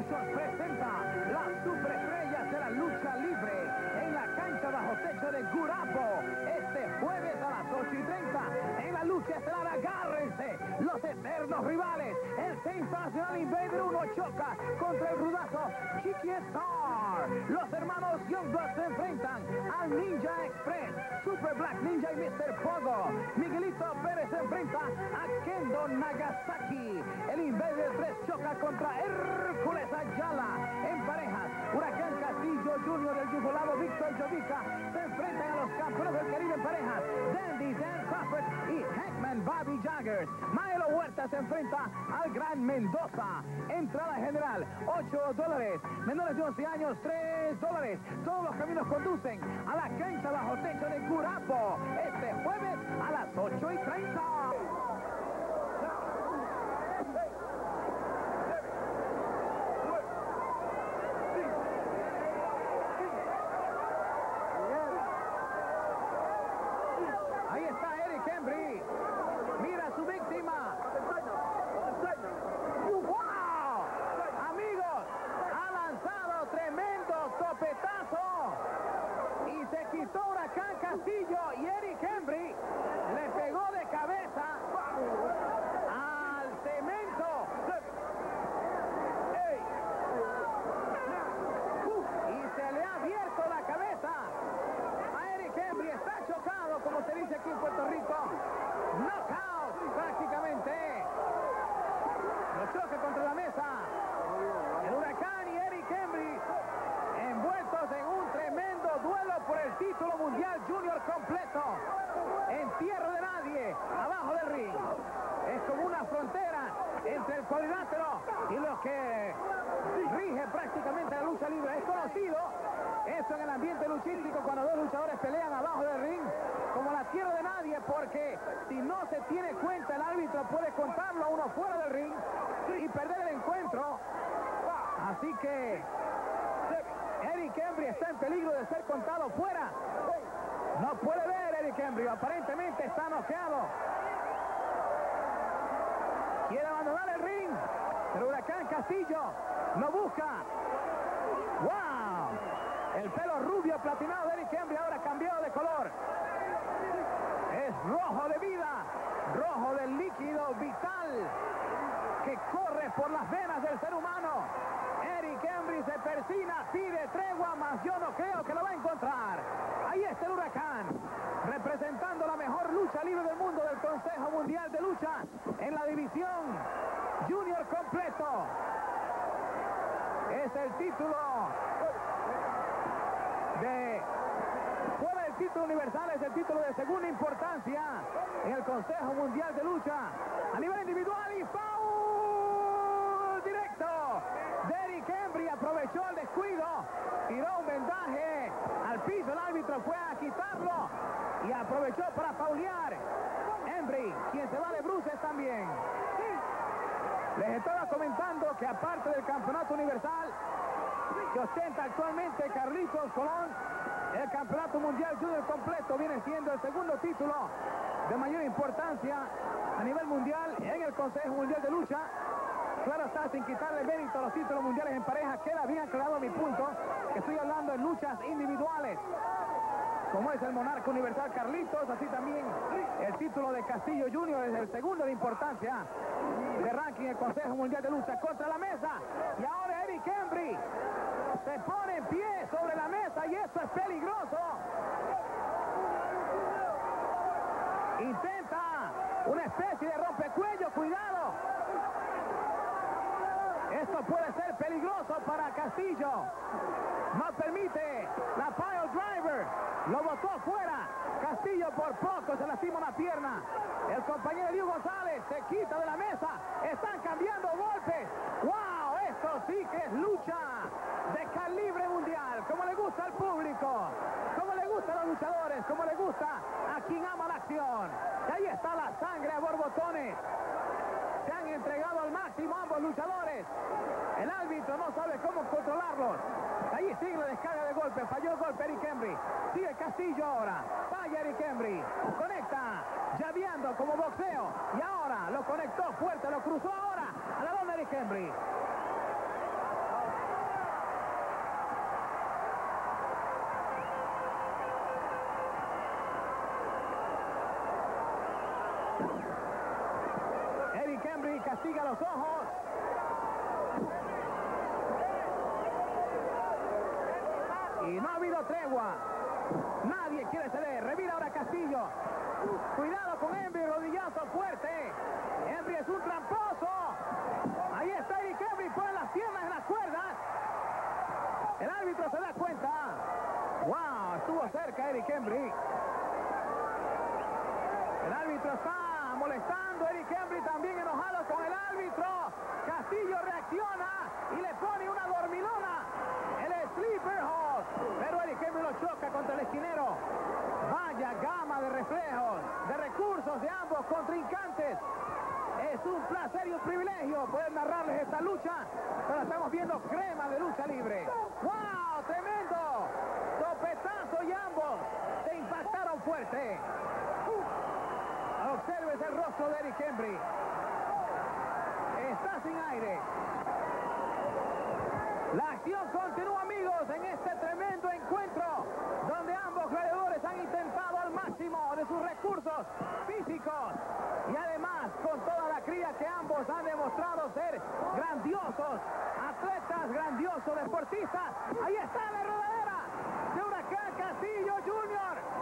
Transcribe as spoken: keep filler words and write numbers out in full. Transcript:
Promotions presenta las superestrellas de la lucha libre en la cancha bajo techo de Gurapo este jueves a las ocho y treinta. En la lucha estelar, agárrense los eternos rivales. El sensacional Invader uno choca contra el rudazo Chiqui Star. Los hermanos Youngblood se enfrentan al Ninja Express, Super Black Ninja y mister Pogo. Miguelito Pérez se enfrenta a Kendo Nagasaki. El Invader tres choca contra Hércules Ayala. En parejas, Huracán Castillo Junior del Yugolavo Víctor Jovica se enfrentan a los campeones del Caribe en parejas, Dandy Dan Crawford y Hackman Bobby Jaggers. Maelo Huerta se enfrenta al Gran Mendoza. Entrada general, ocho dólares. Menores de once años, tres dólares. Todos los caminos conducen a la cancha bajo techo de Gurapo este jueves a las ocho y treinta. Ahí está Eric Embry. Mira a su víctima. ¡Wow! Amigos, ha lanzado tremendo topetazo. Y se quitó Huracán Castillo y Eric Embry le pegó de cabeza al cemento. Y se le ha abierto la cabeza a Eric Embry. Está chocado, como se dice aquí en Puerto Rico. Knockout prácticamente. Lo choca contra la mesa. El Huracán y Eric Embry envueltos en un tremendo duelo por el título mundial junior completo. En tierra de nadie, abajo del ring. Es como una frontera entre el cuadrilátero y lo que rige prácticamente la lucha libre. Es conocido eso en el ambiente luchístico cuando dos luchadores pelean abajo del ring como la tierra de nadie, porque si no se tiene cuenta el árbitro puede contarlo a uno fuera del ring y perder el encuentro. Así que Eric Embry está en peligro de ser contado fuera. No puede ver Eric Embry, aparentemente está noqueado. Quiere abandonar el ring, pero Huracán Castillo lo busca. ¡Wow! El pelo rubio platinado de Eric Embry ahora cambiado de color. Es rojo de vida, rojo del líquido vital que corre por las venas del ser humano. Eric Embry se persina, pide tregua, mas yo no creo que lo va a encontrar. Ahí está el Huracán, representando la mejor lucha libre del mundo del Consejo Mundial de Lucha en la división junior completo. Es el título de... Fuera del título universal, es el título de segunda importancia en el Consejo Mundial de Lucha a nivel individual. Y foul directo de Eric Embry. Aprovechó el descuido, tiró un vendaje al piso, el árbitro fue a quitarlo y aprovechó para faulear. Embry, quien se va de bruces también. Les estaba comentando que aparte del campeonato universal que ostenta actualmente Carlitos Colón, el campeonato mundial junior completo viene siendo el segundo título de mayor importancia a nivel mundial en el Consejo Mundial de Lucha. Claro está, sin quitarle mérito a los títulos mundiales en pareja, queda bien aclarado mi punto, que estoy hablando en luchas individuales, como es el monarca universal Carlitos, así también el título de Castillo Junior es el segundo de importancia de ranking en el Consejo Mundial de Lucha. Contra la mesa, y ahora Eric Embry se pone en pie sobre la mesa y esto es peligroso. Intenta una especie de rompecuello, cuidado. Esto puede ser peligroso para Castillo. No permite la pile driver. Lo botó fuera. Castillo por poco se lastima una pierna. El compañero Diego González se quita de la mesa. Están cambiando golpes. ¡Wow! Esto sí que es lucha de calibre mundial. Como le gusta al público. Como le gusta a los luchadores. Como le gusta a quien ama la acción. Y ahí está la sangre a borbotones. Se han entregado al máximo ambos luchadores. El árbitro no sabe cómo controlarlos. Ahí sigue la descarga de golpe. Falló el golpe Eric Embry. Sigue Castillo ahora. Falla Eric Embry. Conecta. Llaveando como boxeo. Y ahora lo conectó fuerte. Lo cruzó ahora a la lona Eric Embry. investiga los ojos. Y no ha habido tregua. Nadie quiere ceder. Revira ahora Castillo. Cuidado con Embry, rodillazo fuerte. Embry es un tramposo. Ahí está Eric Embry, pone las piernas en las cuerdas. El árbitro se da cuenta. Wow, estuvo cerca Eric Embry. El árbitro está molestando. Eric Embry también enojado con el árbitro. Castillo reacciona y le pone una dormilona. El sleeper hold. Pero Eric Embry lo choca contra el esquinero. Vaya gama de reflejos, de recursos de ambos contrincantes. Es un placer y un privilegio poder narrarles esta lucha, pero estamos viendo crema de lucha libre. ¡Wow! ¡Tremendo! Topetazo y ambos se impactaron fuerte. Observes el rostro de Eric Embry. Está sin aire. La acción continúa, amigos, en este tremendo encuentro, donde ambos gladiadores han intentado al máximo de sus recursos físicos y además con toda la cría que ambos han demostrado ser grandiosos atletas, grandiosos deportistas. Ahí está la rodadera de Huracán Castillo junior